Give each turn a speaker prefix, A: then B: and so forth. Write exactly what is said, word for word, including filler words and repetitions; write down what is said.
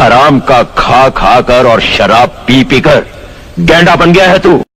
A: हराम का खा खा कर और शराब पी पी कर गैंडा बन गया है तू।